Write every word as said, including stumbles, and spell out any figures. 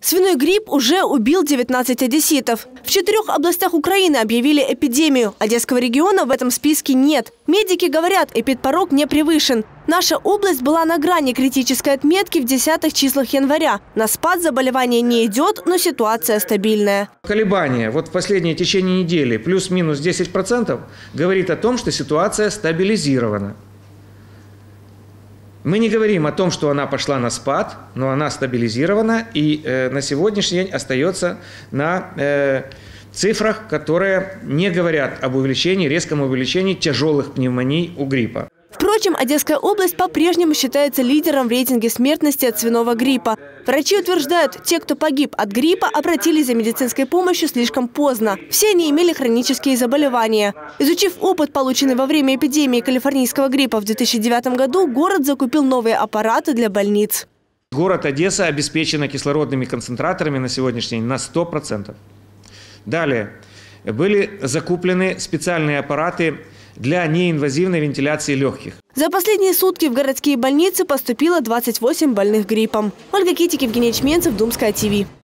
Свиной грипп уже убил девятнадцать одесситов. В четырех областях Украины объявили эпидемию. Одесского региона в этом списке нет. Медики говорят, эпидпорог не превышен. Наша область была на грани критической отметки в десятых числах января. На спад заболевание не идет, но ситуация стабильная. Колебания вот в последние течение недели плюс-минус десять процентов говорит о том, что ситуация стабилизирована. Мы не говорим о том, что она пошла на спад, но она стабилизирована и э, на сегодняшний день остается на э, цифрах, которые не говорят об увеличении, резком увеличении тяжелых пневмоний у гриппа. Впрочем, Одесская область по-прежнему считается лидером в рейтинге смертности от свиного гриппа. Врачи утверждают, те, кто погиб от гриппа, обратились за медицинской помощью слишком поздно. Все они имели хронические заболевания. Изучив опыт, полученный во время эпидемии калифорнийского гриппа в две тысячи девятом году, город закупил новые аппараты для больниц. Город Одесса обеспечен кислородными концентраторами на сегодняшний день на сто процентов. Далее. Были закуплены специальные аппараты для неинвазивной вентиляции легких. За последние сутки в городские больницы поступило двадцать восемь больных гриппом. Ольга Китик, Евгений Чменцев, Думская ТВ.